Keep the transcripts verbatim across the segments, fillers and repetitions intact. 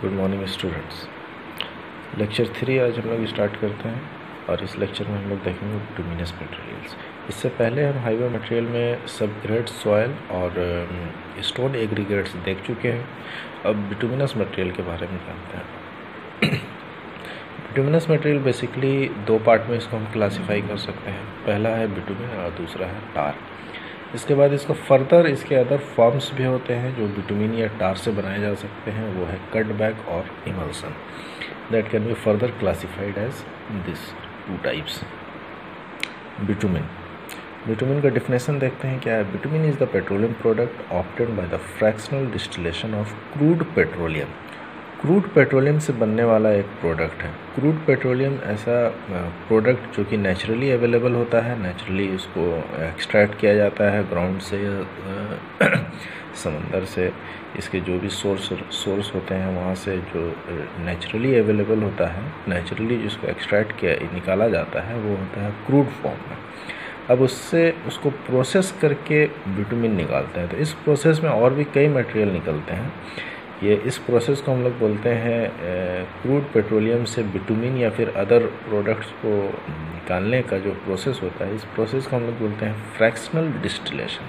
Good morning students. Lecture three आज हम लोग स्टार्ट करते हैं और इस लेक्चर में हम लोग देखेंगे बिटुमिनस मटेरियल्स। इससे पहले हम हाईवे मटेरियल में सब ग्रेड सॉयल और स्टोन एग्रीगेट्स देख चुके हैं। अब बिटुमिनस मटेरियल के बारे में जानते हैं। बिटुमिनस मटेरियल बेसिकली दो पार्ट में इसको हम क्लासीफाई कर सकते हैं। पहला है बिटुमिन और दूसरा है टार। इसके बाद इसको फर्दर इसके अदर फॉर्म्स भी होते हैं जो बिटुमिन या टार से बनाए जा सकते हैं। वो है कट बैक और emulsion that can be further classified as this two types. Bitumen bitumen का डिफिनेशन देखते हैं क्या है। Bitumen is the petroleum product obtained by the fractional distillation of crude petroleum. Crude petroleum से बनने वाला एक प्रोडक्ट है। क्रूड पेट्रोलियम ऐसा प्रोडक्ट जो कि नेचुरली अवेलेबल होता है, नेचुरली उसको एक्सट्रैक्ट किया जाता है ग्राउंड से या समंदर से। इसके जो भी सोर्स सोर्स होते हैं वहाँ से जो नेचुरली अवेलेबल होता है, नेचुरली जिसको एक्सट्रैक्ट किया निकाला जाता है वो होता है क्रूड फॉर्म में। अब उससे उसको प्रोसेस करके बिटुमिन निकालते हैं। तो इस प्रोसेस में और भी कई मटेरियल निकलते हैं। ये इस प्रोसेस को हम लोग बोलते हैं क्रूड पेट्रोलियम से बिटुमिन या फिर अदर प्रोडक्ट्स को निकालने का जो प्रोसेस होता है, इस प्रोसेस को हम लोग बोलते हैं fractional distillation.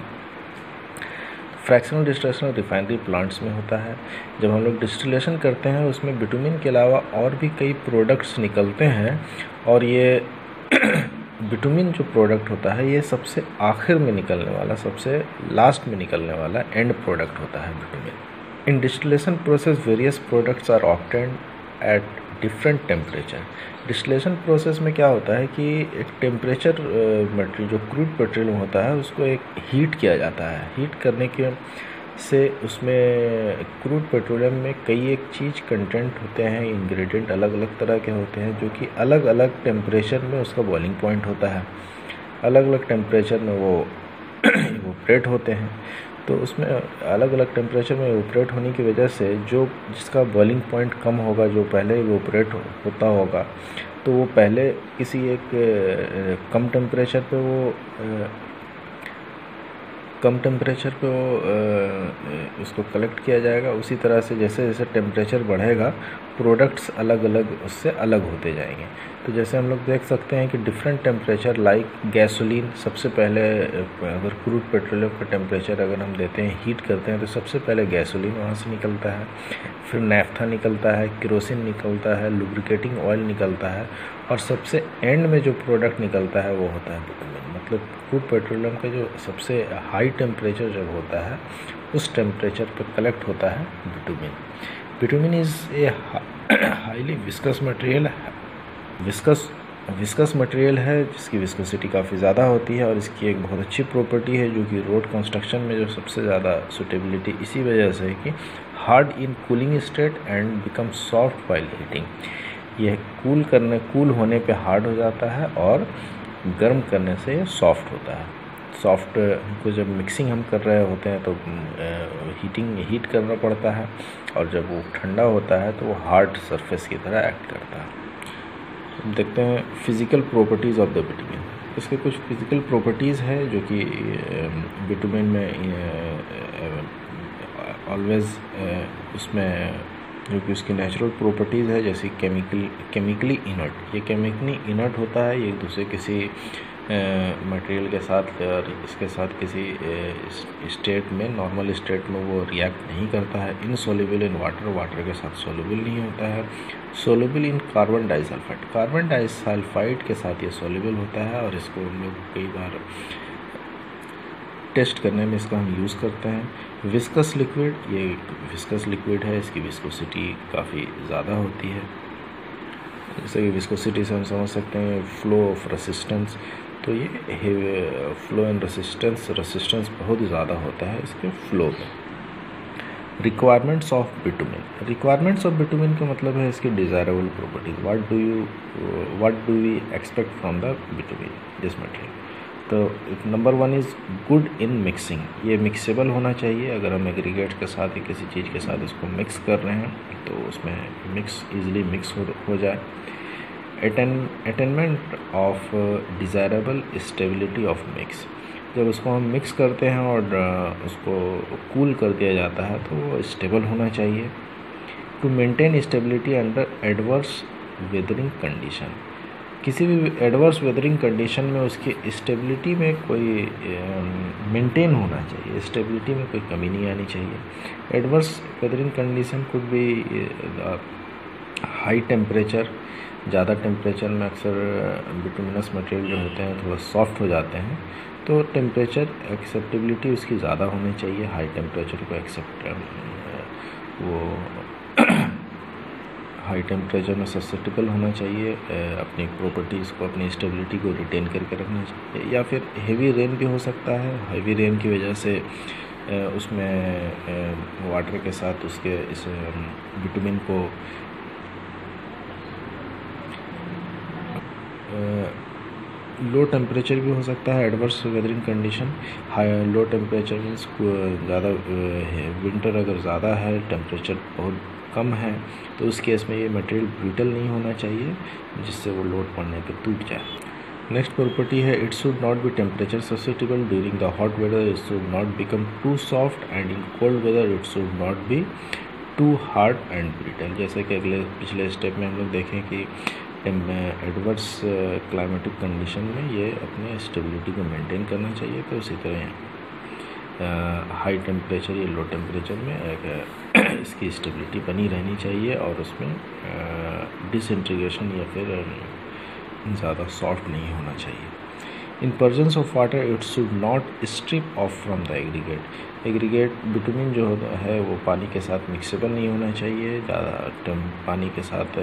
Fractional distillation refinery plants में होता है। जब हम लोग डिस्टिलेशन करते हैं उसमें बिटुमिन के अलावा और भी कई प्रोडक्ट्स निकलते हैं और ये बिटुमिन जो प्रोडक्ट होता है ये सबसे आखिर में निकलने वाला, सबसे लास्ट में निकलने वाला एंड प्रोडक्ट होता है bitumen. In distillation process, various products are obtained at different temperature. Distillation process में क्या होता है कि एक टेम्परेचर मटेरियल जो क्रूड पेट्रोलियम होता है उसको एक हीट किया जाता है। हीट करने के से उसमें क्रूड पेट्रोलियम में कई एक चीज़ कंटेंट होते हैं, इंग्रेडिएंट अलग अलग तरह के होते हैं जो कि अलग अलग टेम्परेचर में उसका बॉइलिंग पॉइंट होता है। अलग अलग टेम्परेचर में वो इवोपरेट होते हैं। तो उसमें अलग अलग टेम्परेचर में इवोपरेट होने की वजह से जो जिसका बॉइलिंग पॉइंट कम होगा, जो पहले इवोपरेट होता होगा, तो वो पहले किसी एक कम टेम्परेचर पे वो कम टेम्परेचर पे वो उसको कलेक्ट किया जाएगा। उसी तरह से जैसे जैसे टेम्परेचर बढ़ेगा प्रोडक्ट्स अलग अलग उससे अलग होते जाएंगे। तो जैसे हम लोग देख सकते हैं कि डिफरेंट टेम्परेचर लाइक गैसोलीन, सबसे पहले अगर क्रूड पेट्रोलियम का टेम्परेचर अगर हम देते हैं, हीट करते हैं, तो सबसे पहले गैसोलीन वहाँ से निकलता है, फिर नैफ्था निकलता है, केरोसिन निकलता है, लुब्रिकेटिंग ऑयल निकलता है और सबसे एंड में जो प्रोडक्ट निकलता है वो होता है बिटुमिन। मतलब क्रूड पेट्रोलियम का जो सबसे हाई टेम्परेचर जब होता है उस टेम्परेचर पर कलेक्ट होता है bitumen. Bitumen is a highly viscous material viscous viscous material है जिसकी विस्कोसिटी काफ़ी ज़्यादा होती है और इसकी एक बहुत अच्छी प्रॉपर्टी है जो कि रोड कंस्ट्रक्शन में जो सबसे ज़्यादा सूटेबिलिटी इसी वजह से है कि hard in cooling state and become soft while heating. यह कूल करने कूल होने पे हार्ड हो जाता है और गर्म करने से ये सॉफ्ट होता है। सॉफ्ट को जब मिक्सिंग हम कर रहे होते हैं तो हीटिंग हीट करना पड़ता है और जब वो ठंडा होता है तो वो हार्ड सरफेस की तरह एक्ट करता है। देखते हैं physical properties of the bitumen. इसके कुछ फिज़िकल प्रॉपर्टीज़ हैं जो कि बिटुमिन में ऑलवेज उसमें जो कि उसकी नेचुरल प्रॉपर्टीज़ है, जैसे केमिकल केमिकली इनर्ट। ये केमिकली इनर्ट होता है, ये एक दूसरे किसी मटेरियल के साथ और इसके साथ किसी स्टेट में, नॉर्मल स्टेट में वो रिएक्ट नहीं करता है। इनसोल्युबल इन वाटर, वाटर के साथ सोल्युबल नहीं होता है। Soluble in carbon disulphide, carbon disulphide के साथ ये सोल्युबल होता है और इसको हम लोग कई बार टेस्ट करने में इसका हम यूज़ करते हैं। विस्कस लिक्विड, ये विस्कस लिक्विड है, इसकी विस्कोसिटी काफ़ी ज़्यादा होती है। जैसे कि विस्कोसिटी से हम समझ सकते हैं फ्लो ऑफ रेसिस्टेंस, तो ये फ्लो एंड रेसिस्टेंस रेसिस्टेंस बहुत ज़्यादा होता है इसके फ्लो में। Requirements of bitumen, requirements of bitumen का मतलब है इसकी desirable properties. What do you what do we expect from the bitumen this material. तो number one is good in mixing, ये मिक्सेबल होना चाहिए। अगर हम एग्रीगेट के साथ या किसी चीज़ के साथ इसको मिक्स कर रहे हैं तो उसमें मिक्स इजीली मिक्स हो, हो जाए। Attain attainment of desirable stability of mix, जब उसको हम मिक्स करते हैं और उसको कूल कर दिया जाता है तो वो स्टेबल होना चाहिए। To maintain stability under adverse weathering condition. किसी भी एडवर्स वेदरिंग कंडीशन में उसकी स्टेबिलिटी में कोई मेंटेन होना चाहिए, स्टेबिलिटी में कोई कमी नहीं आनी चाहिए। Adverse weathering condition could be high temperature, ज़्यादा टेम्परेचर में अक्सर बिटुमिनस मटेरियल जो होते हैं थोड़ा सॉफ्ट हो जाते हैं, तो टेम्परेचर एक्सेप्टेबिलिटी उसकी ज़्यादा होनी चाहिए। हाई टेम्परेचर को एक्सेप्ट वो हाई टेम्परेचर में ससेप्टेबल होना चाहिए, अपनी प्रॉपर्टीज़ को, अपनी स्टेबिलिटी को रिटेन करके रखना चाहिए। या फिर हेवी रेन भी हो सकता है, हेवी रेन की वजह से उसमें वाटर के साथ उसके इस बिटुमिन को लो टेम्परेचर भी हो सकता है। Adverse weathering condition, high low temperature means ज़्यादा विंटर अगर ज़्यादा है, टेम्परेचर बहुत कम है, तो उस केस में ये मटेरियल ब्रिटल नहीं होना चाहिए जिससे वो लोड पड़ने पे टूट जाए। नेक्स्ट प्रॉपर्टी है it should not be temperature susceptible during the hot weather, it should not become too soft and in cold weather it should not be too hard and brittle. जैसे कि अगले पिछले step में हम लोग देखें कि एडवर्स क्लाइमेटिक कंडीशन में ये अपने स्टेबिलिटी को मेंटेन करना चाहिए, तो उसी तरह हाई टेम्परेचर या लो टेम्परेचर में एक इसकी स्टेबिलिटी बनी रहनी चाहिए और उसमें डिसइंटीग्रेशन या फिर ज़्यादा सॉफ्ट नहीं होना चाहिए। In presence of water it should not strip off from the aggregate. Aggregate bitumen जो होता है वो पानी के साथ मिक्सेबल नहीं होना चाहिए, ज़्यादा पानी के साथ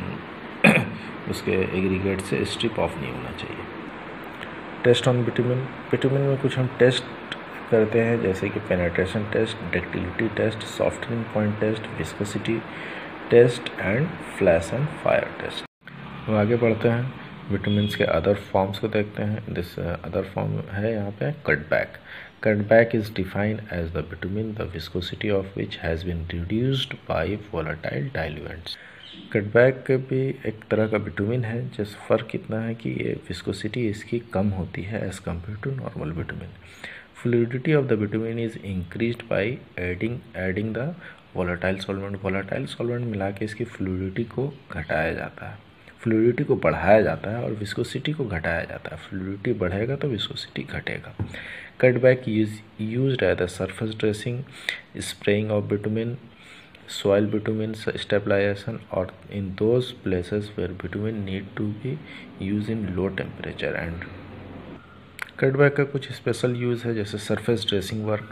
उसके एग्रीगेट से स्ट्रिप ऑफ नहीं होना चाहिए। टेस्ट ऑन बिटुमिन, बिटुमिन में कुछ हम टेस्ट करते हैं जैसे कि penetration test, ductility test, softening point test, viscosity test and flash and fire test. तो आगे बढ़ते हैं, विटामिन्स के अदर फॉर्म्स को देखते हैं। दिस अदर फॉर्म है यहाँ पे cutback. Cutback is defined as the bitumen the viscosity of which has been reduced by volatile diluents. Cutback भी एक तरह का विटामिन है, जिस फ़र्क इतना है कि ये विस्कोसिटी इसकी कम होती है as compare to normal bitumen. Fluidity of the bitumen is increased by adding adding the volatile solvent. Volatile solvent मिला के इसकी फ्लूइडिटी को घटाया जाता है, फ्लूइडिटी को बढ़ाया जाता है और विस्कोसिटी को घटाया जाता है। फ्लूइडिटी बढ़ेगा तो विस्कोसिटी घटेगा। Cutback use used as the surface dressing, spraying of bitumen, soil bitumen stabilization or in those places where bitumen need to be used in low temperature and cutback का कुछ special use है जैसे surface dressing work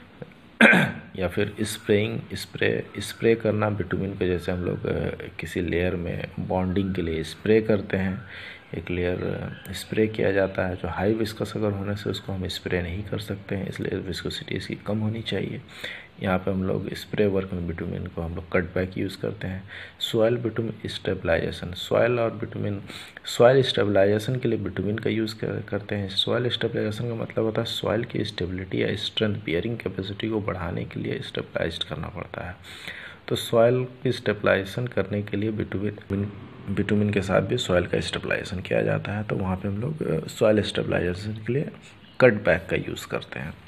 या फिर spraying, spray spray करना bitumen पे, जैसे हम लोग किसी लेयर में बॉन्डिंग के लिए स्प्रे करते हैं, एक लेयर स्प्रे किया जाता है जो हाई विस्कस अगर होने से उसको हम स्प्रे नहीं कर सकते हैं, इसलिए विस्कोसिटी इसकी कम होनी चाहिए। यहाँ पे हम लोग स्प्रे वर्क में बिटुमिन को हम लोग कटबैक यूज़ करते हैं। सॉइल बिटुमिन स्टेबलाइजेशन, सॉइल और बिटुमिन, सॉइल स्टेबलाइजेशन के लिए बिटुमिन का यूज़ कर, करते हैं। सॉइल स्टेबलाइजेशन का मतलब होता है सॉइल की स्टेबिलिटी या स्ट्रेंथ बियरिंग कैपेसिटी को बढ़ाने के लिए स्टेबलाइज करना पड़ता है। तो सॉइल की स्टेबलाइजेशन करने के लिए बिटुमिन बिटुमिन के साथ भी सॉइल का स्टेबलाइजेशन किया जाता है, तो वहाँ पे हम लोग सॉइल स्टेबलाइजेशन के लिए कटबैक का यूज़ करते हैं।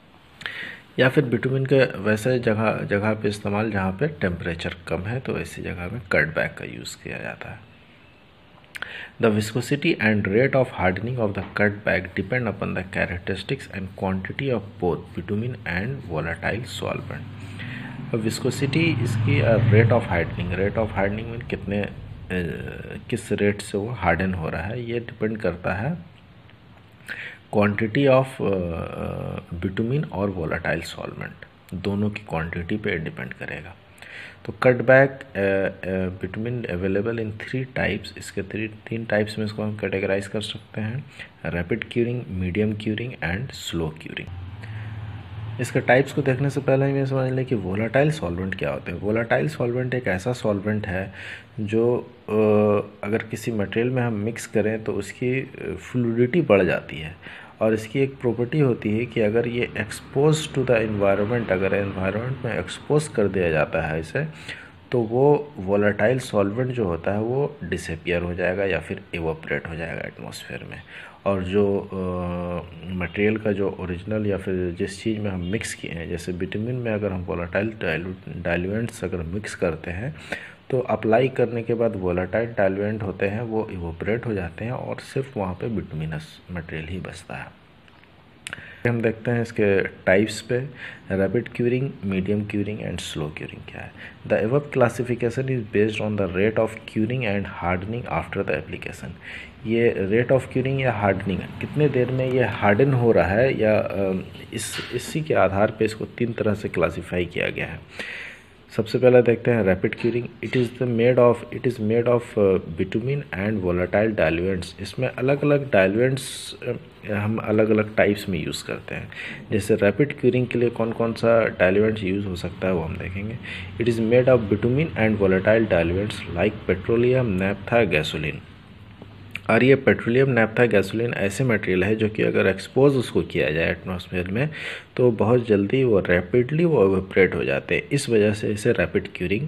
या फिर बिटुमिन के वैसे जगह जगह पे इस्तेमाल जहाँ पे टेम्परेचर कम है, तो ऐसी जगह में कटबैक का यूज़ किया जाता है। The viscosity and rate of hardening of the cutback depend upon the characteristics and quantity of both bitumen and volatile solvent. Viscosity इसकी rate of hardening, rate of hardening में कितने किस रेट से वो हार्डन हो रहा है, ये डिपेंड करता है क्वांटिटी ऑफ बिटुमिन और वोलेटाइल सॉल्वेंट, दोनों की क्वांटिटी पे डिपेंड करेगा। तो cutback bitumen available in three types, इसके थ्री तीन टाइप्स में इसको हम कैटेगराइज कर सकते हैं, rapid curing, medium curing and slow curing. इसके टाइप्स को देखने से पहले हमें समझ लें कि वोलेटाइल सॉल्वेंट क्या होते हैं। वोलेटाइल सॉल्वेंट एक ऐसा सॉल्वेंट है जो अगर किसी मटेरियल में हम मिक्स करें तो उसकी फ्लूइडिटी बढ़ जाती है, और इसकी एक प्रॉपर्टी होती है कि अगर ये एक्सपोज टू द एनवायरनमेंट, अगर एनवायरनमेंट में एक्सपोज कर दिया जाता है इसे, तो वो वोलेटाइल सॉल्वेंट जो होता है वो डिसअपियर हो जाएगा या फिर इवोपरेट हो जाएगा एटमॉस्फेयर में, और जो मटेरियल का जो ओरिजिनल या फिर जिस चीज़ में हम मिक्स किए हैं, जैसे बिटुमिन में अगर हम वोलेटाइल डाइल्यूएंट्स अगर मिक्स करते हैं तो अप्लाई करने के बाद वोलेटाइल डाइल्यूएंट होते हैं वो इवोपरेट हो जाते हैं और सिर्फ वहाँ पे बिटुमिनस मटेरियल ही बचता है। हम देखते हैं इसके टाइप्स पे, rapid curing, medium curing and slow curing क्या है। The above classification is based on the rate of curing and hardening after the application. ये रेट ऑफ क्यूरिंग या हार्डनिंग कितने देर में ये हार्डन हो रहा है या इस इसी के आधार पे इसको तीन तरह से क्लासीफाई किया गया है। सबसे पहले देखते हैं rapid curing. It is the made of it is made of bitumen and volatile diluents. इसमें अलग अलग डाइल्यूएंट्स हम अलग अलग टाइप्स में यूज़ करते हैं। जैसे रैपिड क्यूरिंग के लिए कौन कौन सा डाइल्यूएंट्स यूज़ हो सकता है वो हम देखेंगे। It is made of bitumen and volatile diluents like petroleum, naphtha, gasoline. और ये पेट्रोलियम, नैप्था, गैसोलीन ऐसे मटेरियल है जो कि अगर एक्सपोज उसको किया जाए एटमॉस्फेयर में तो बहुत जल्दी वो रैपिडली वो इवेपोरेट हो जाते हैं। इस वजह से इसे रैपिड क्यूरिंग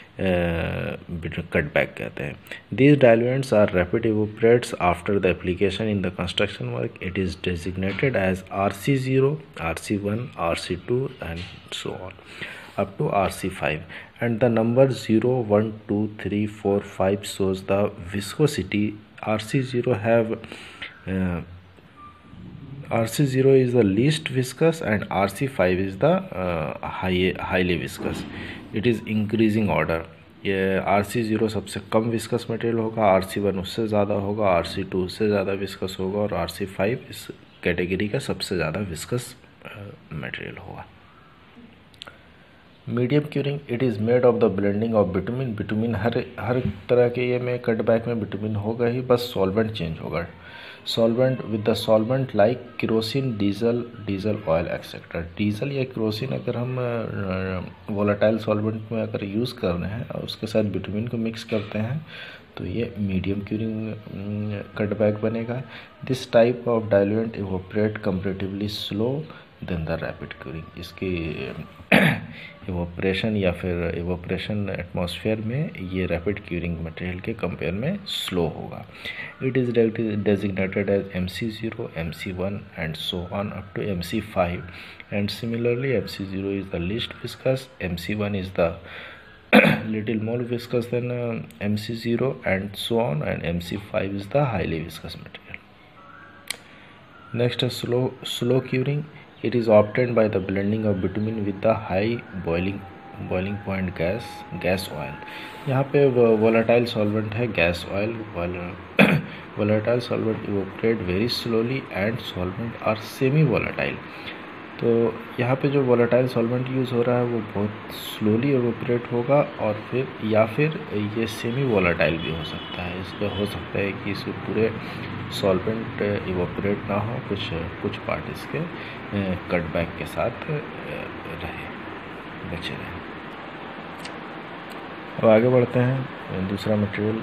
कट बैक कहते हैं। These diluents are rapid evaporates after the application in the construction work. It is designated as R C zero, R C one, R C two and so on up to R C five, and the number zero, one, two, three, four, five shows the viscosity. R C zero have uh, R C zero is the least viscous and R C five is the uh, high highly viscous. It is increasing order. ये R C zero सबसे कम viscous material होगा, R C one उससे ज़्यादा होगा, R C two उससे ज़्यादा viscous होगा और R C five इस कैटेगरी का सबसे ज़्यादा विस्कस मटेरियल होगा। Medium curing, it is made of the blending of bitumen. Bitumen हर हर तरह के ये में कट बैक में बिटुमिन होगा ही, बस सॉल्वेंट चेंज होगा। Solvent with the solvent like kerosene, diesel, diesel oil etcetera. Diesel या केरोसिन अगर हम वोलेटाइल सॉल्वेंट में अगर यूज़ कर रहे हैं और उसके साथ बिटुमिन को मिक्स करते हैं तो ये मीडियम क्यूरिंग कट बैक बनेगा। This type of diluent evaporate comparatively slow than the rapid curing. इसकी इवोपरेशन या फिर इवोपरेशन एटमॉस्फेयर में ये रैपिड क्यूरिंग मटेरियल के कंपेयर में स्लो होगा। It is designated as M C zero, M C one and so on up to M C five, and similarly M C zero is the least viscous, M C one is the little more viscous than uh, M C zero and so on, and M C five is the highly viscous material. Next is slow slow curing. It is obtained by the blending of bitumen with the high boiling boiling point gas gas oil. यहाँ पे volatile solvent है gas oil. Volatile solvent evaporate very slowly and solvent are semi volatile. तो यहाँ पे जो volatile solvent use हो रहा है वो बहुत स्लोली इवेपोरेट होगा और फिर या फिर ये सेमी वोलेटाइल भी हो सकता है। इसमें हो सकता है कि इसमें पूरे सॉल्वेंट इवेपोरेट ना हो, कुछ कुछ पार्ट इसके कट बैक के साथ रहे बचे रहे। अब आगे बढ़ते हैं, दूसरा मटेरियल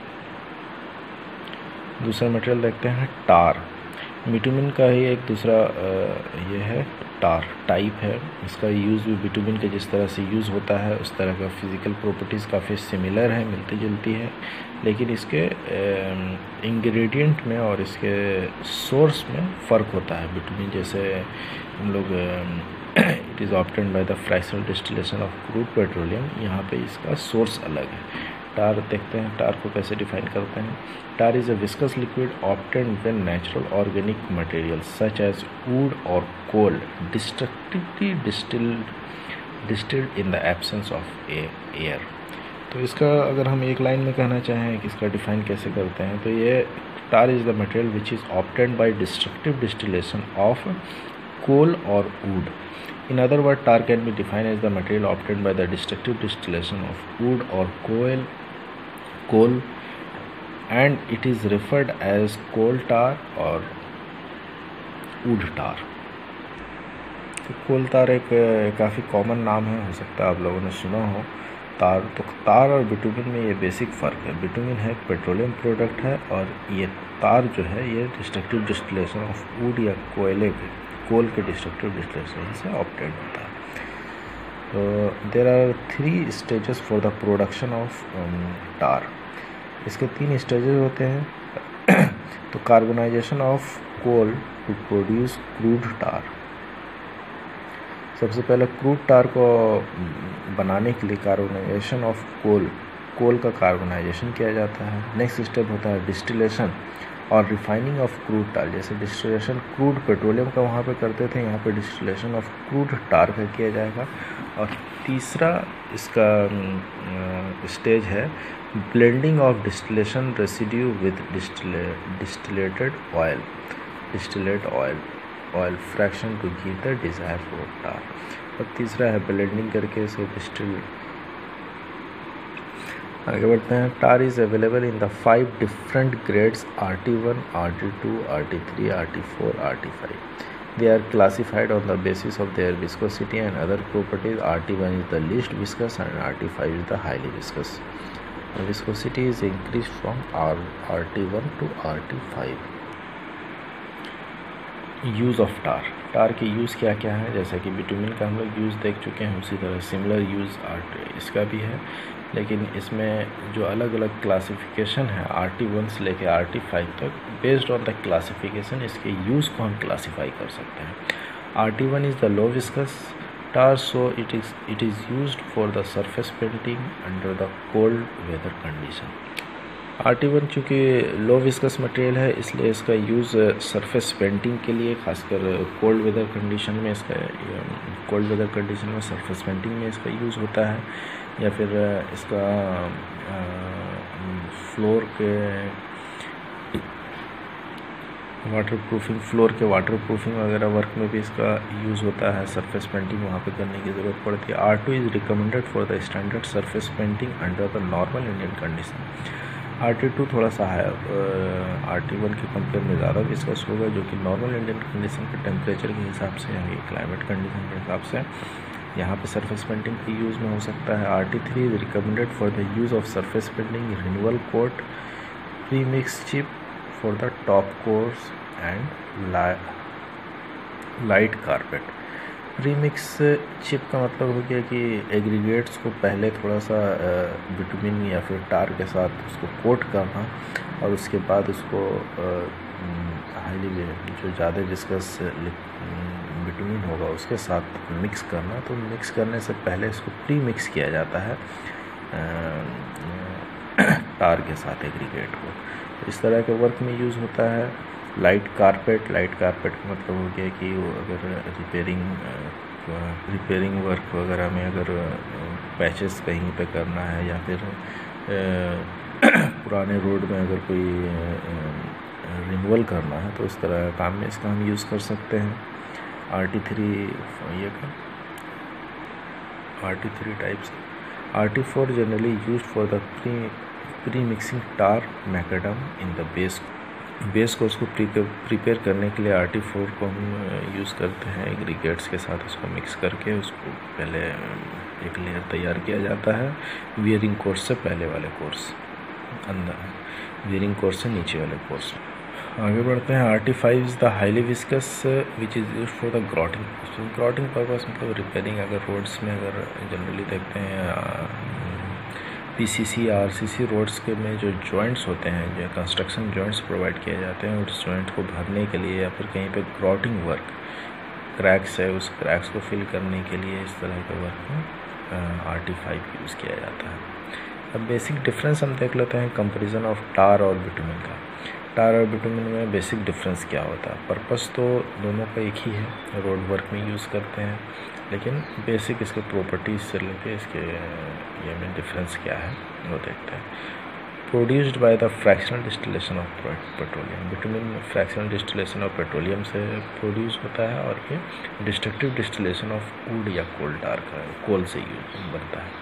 दूसरा मटेरियल देखते हैं टार। बिटुमिन का ही एक दूसरा ये है टार टाइप है। इसका यूज़ भी बिटुमिन के जिस तरह से यूज़ होता है उस तरह का फिज़िकल प्रॉपर्टीज़ काफ़ी सिमिलर है, मिलती जुलती है, लेकिन इसके इंग्रेडिएंट में और इसके सोर्स में फ़र्क होता है। बिटुमिन जैसे हम लोग it is obtained by the fractional distillation of crude petroleum, यहाँ पे इसका सोर्स अलग है। टार देखते हैं, टार को कैसे डिफाइन करते हैं। Tar is a viscous liquid obtained when natural organic material such as wood और coal destructively distilled distilled in the absence of air. तो इसका अगर हम एक लाइन में कहना चाहें कि इसका डिफाइन कैसे करते हैं तो ये tar is the material which is obtained by destructive distillation of coal और wood. In other words, tar can be defined as the material obtained by the destructive distillation of wood or coal, coal, and it is referred as coal tar or wood tar. तो कोल तार एक काफ़ी common नाम है, हो सकता है आप लोगों ने सुना हो। तार तो तार और बिटुमिन में ये बेसिक फ़र्क है। बिटुमिन है पेट्रोलियम प्रोडक्ट है और ये तार जो है ये डिस्ट्रक्टिव डिस्टिलेशन ऑफ वुड या कोयले के कोल के डिस्ट्रक्टिव डिस्टिलेशन से ऑब्टेन होता है। तो there are three stages for the production of tar. इसके तीन स्टेजेस होते हैं। तो carbonisation of coal to produce crude tar. सबसे पहले क्रूड टार को बनाने के लिए कार्बोनाइजेशन ऑफ कोल कोल का कार्बोनाइजेशन किया जाता है। नेक्स्ट स्टेप होता है डिस्टिलेशन और रिफाइनिंग ऑफ क्रूड टार। जैसे डिस्टिलेशन क्रूड पेट्रोलियम का वहाँ पे करते थे, यहाँ पे डिस्टिलेशन ऑफ क्रूड टार का किया जाएगा। और तीसरा इसका स्टेज है blending of distillation residue with distillated oil distillate oil oil fraction to give the desire for tar. और तीसरा है ब्लेंडिंग करके इसे डिस्टिल। आगे बढ़ते हैं। Tar is available in the five different grades R T one, R T two, R T three, R T four, R T five. They are classified on the basis of their viscosity and other properties. R T one is the least viscous and R T five is the highly viscous. The viscosity is increased from R, R T one to R T five. Use of tar. Tar के use क्या क्या है? जैसा कि bitumen का हम लोग use देख चुके हैं, उसी तरह सिमिलर यूज़ आर इसका भी है, लेकिन इसमें जो अलग अलग क्लासिफिकेशन है आर टी वन से लेकर आर टी फाइव तक, बेस्ड ऑन द क्लासिफिकेशन इसके यूज़ को हम क्लासीफाई कर सकते हैं। R T one is the low viscous tar, so it is it is used for the surface painting under the cold weather condition. R T one चूँकि low viscous material है, इसलिए इसका use surface painting के लिए, खासकर cold weather condition में इसका cold weather condition में सरफेस पेंटिंग में इसका यूज़ होता है, या फिर इसका फ्लोर के वाटर प्रूफिंग फ्लोर के वाटर प्रूफिंग वगैरह वर्क में भी इसका यूज़ होता है। सरफेस पेंटिंग वहाँ पे करने की ज़रूरत पड़ती है। R two is recommended for the standard surface painting under the normal Indian condition. R T two थोड़ा सा है आर टी वन के कंपेयर में ज़्यादा विस्कस होगा, जो कि नॉर्मल इंडियन कंडीशन के टेम्परेचर के हिसाब से, यानी क्लाइमेट कंडीशन के हिसाब से यहाँ पे सरफेस पेंटिंग के यूज़ में हो सकता है। R T three is recommended for the use of surface painting renewal coat pre mix chip for the top course and light carpet. Premix chip का मतलब हो गया कि एग्रीगेट्स को पहले थोड़ा सा बिटुमिन या फिर टार के साथ उसको कोट करना, और उसके बाद उसको हाईली जो ज़्यादा विस्कस बिटुमिन होगा उसके साथ मिक्स करना। तो मिक्स करने से पहले इसको प्री मिक्स किया जाता है टार के साथ एग्रीगेट को। इस तरह के वर्क में यूज़ होता है। लाइट कारपेट लाइट कारपेट का मतलब हो गया कि वो अगर रिपेयरिंग रिपेयरिंग वर्क वगैरह में अगर पैचेस कहीं पे करना है, या फिर पुराने रोड में अगर कोई रिन्यूअल करना है, तो इस तरह काम में इसका हम यूज़ कर सकते हैं। आर टी थ्री ये का R T three types. R T four generally use for the pre pre mixing tar macadam in the base base को उसको प्रिपेयर करने के लिए आर टी फोर को हम यूज़ करते हैं। एग्रीगेट्स के साथ उसको मिक्स करके उसको पहले एक लेयर तैयार किया जाता है वियरिंग कोर्स से पहले वाले कोर्स अंदर वियरिंग कोर्स से नीचे वाले कोर्स। आगे बढ़ते हैं। R T five is the highly viscous which is use for the grouting. Grouting purpose मतलब रिपेयरिंग, अगर रोड्स में अगर जनरली देखते हैं P C C R C C roads के में जो जॉइंट्स होते हैं, जो कंस्ट्रक्शन जॉइंट्स प्रोवाइड किए जाते हैं, उस जॉइंट को भरने के लिए, या फिर कहीं पे ग्रॉटिंग वर्क क्रैक्स है उस क्रैक्स को फिल करने के लिए इस तरह के वर्क में आर टी फाइव यूज़ किया जाता है। अब बेसिक डिफरेंस हम देख लेते हैं कंपेरिजन ऑफ टार और बिटुमिन का। टार और बिटुमिन में बेसिक डिफरेंस क्या होता है? पर्पस तो दोनों का एक ही है, रोड वर्क में यूज़ करते हैं, लेकिन बेसिक इसके प्रॉपर्टीज़ से लेके इसके ये में डिफरेंस क्या है वो देखते हैं। Produced by the fractional distillation of petroleum. Bitumen fractional distillation of petroleum से प्रोड्यूस होता है, और ये डिस्ट्रक्टिव डिस्टिलेशन ऑफ वुड या कोल टार का कोल से यूज बनता है।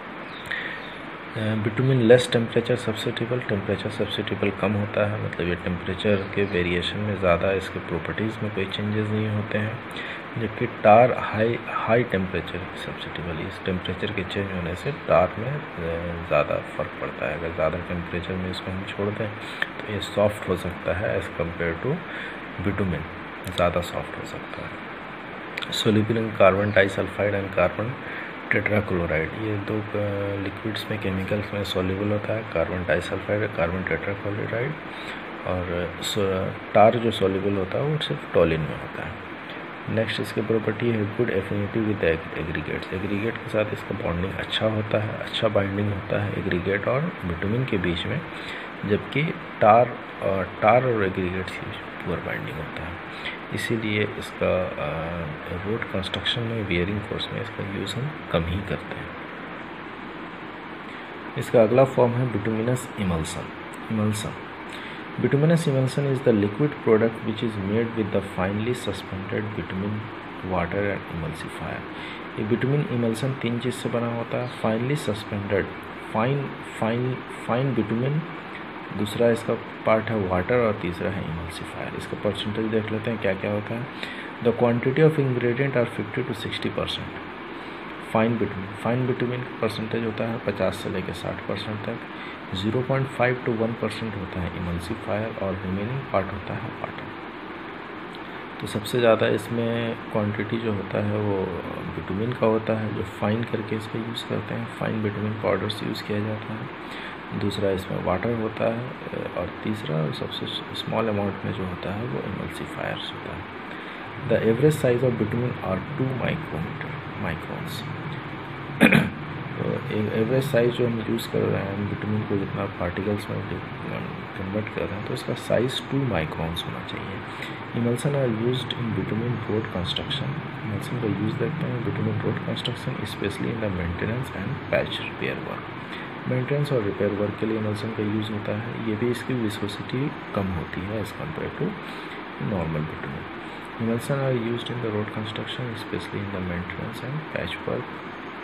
Bitumen less temperature susceptible. Temperature susceptible कम होता है, मतलब ये टेम्परेचर के वेरिएशन में ज़्यादा इसके प्रॉपर्टीज़ में कोई चेंजेस नहीं होते हैं। जबकि tar high high temperature susceptible, इस टेम्परेचर के चेंज होने से टार में ज़्यादा फ़र्क पड़ता है। अगर ज़्यादा टेम्परेचर में इसको हम छोड़ दें तो ये सॉफ्ट हो सकता है एज़ कम्पेयर टू बिटुमिन, ज़्यादा सॉफ्ट हो सकता है। Soluble in carbon disulphide and carbon tetrachloride, ये दो लिक्विड्स में केमिकल्स में सॉल्युबल होता है, कार्बन डाइसल्फाइड, कार्बन टेट्राक्लोराइड, और टार जो सॉल्युबल होता है वो सिर्फ टॉलिन में होता है। नेक्स्ट इसकी प्रॉपर्टी है good affinity with aggregates, aggregate के साथ इसका बॉन्डिंग अच्छा होता है, अच्छा बाइंडिंग होता है एग्रीगेट और बिटुमिन के बीच में, जबकि टार और टार और एग्रीगेट के बीच पुअर बाइंडिंग होता है। इसीलिए इसका रोड कंस्ट्रक्शन में, बियरिंग फोर्स में इसका यूज़ हम कम ही करते हैं। इसका अगला फॉर्म है bituminous emulsion. Emulsion Bituminous emulsion is the liquid product which is made with the finely suspended bitumen, water and emulsifier। ये बिटुमिन इमल्सन तीन चीज़ से बना होता है, finally suspended, fine fine fine bitumen, दूसरा इसका पार्ट है वाटर और तीसरा है इमल्सिफायर। इसका परसेंटेज देख लेते हैं क्या क्या होता है। The quantity of ingredient are fifty to sixty percent fine bitumen, fine bitumen का परसेंटेज होता है पचास से लेकर साठ परसेंट तक, zero point five to one percent होता है इमल्सिफायर और रिमेनिंग पार्ट होता है वाटर। तो सबसे ज़्यादा इसमें क्वांटिटी जो होता है वो बिटुमिन का होता है, जो फाइन करके इसका यूज़ करते हैं, फाइन बिटुमिन पाउडर से यूज़ किया जाता है। दूसरा इसमें वाटर होता है और तीसरा सबसे स्मॉल अमाउंट में जो होता है वो इमल्सिफायर्स होता है। The average size of bitumen are two micrometer microns. तो एवरेज साइज जो हम यूज़ कर रहे हैं विटामिन को जितना पार्टिकल्स में कन्वर्ट कर रहे हैं, तो इसका साइज़ टू माइक्रॉन्स होना चाहिए। Emulsion are used in bitumen road construction, emulsion का यूज़ देखते हैं bitumen road construction, specially in the maintenance and patch repair work. Maintenance और रिपेयर वर्क के लिए इमल्सन का यूज़ होता है। ये भी इसकी विस्कोसिटी कम होती है as compare to normal bitumen. Emulsion are used in the road construction, specially in the maintenance and patch work.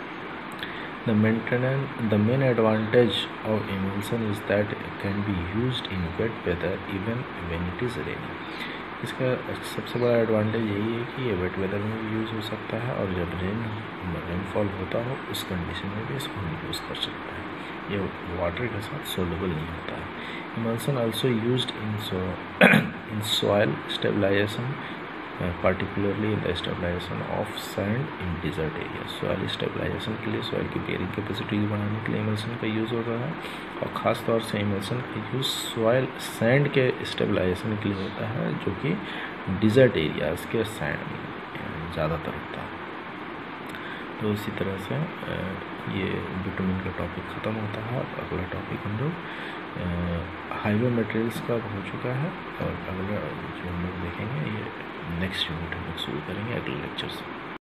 The maintenance, the main advantage of emulsion is that it can be used in wet weather even when it is raining। इसका सबसे बड़ा advantage यही है कि ये wait weather में भी use हो सकता है और जब रेन रेनफॉल होता हो उस कंडीशन में भी इसको हम यूज़ कर सकते हैं। ये वाटर के साथ सोल्युबल नहीं होता है। Emulsion also used in so in soil stabilisation, particularly in the stabilisation of sand in desert area. Soil stabilization के लिए, सॉइल की बेयरिंग कैपेसिटी बढ़ाने के लिए इमल्सन का यूज़ होता है, और ख़ास तौर से इमल्सन का यूज़ सॉइल सैंड के स्टेबलाइजेशन के लिए होता है, जो कि डिजर्ट एरियाज़ के सैंड ज़्यादातर होता है। तो इसी तरह से ये विटामिन का टॉपिक ख़त्म होता है। और अगला टॉपिक हम लोग हाईवे मटेरियल्स का हो चुका है, और अगला जो हम लोग देखेंगे ये नेक्स्ट यूनिट हम लोग शुरू करेंगे अगले लेक्चर से।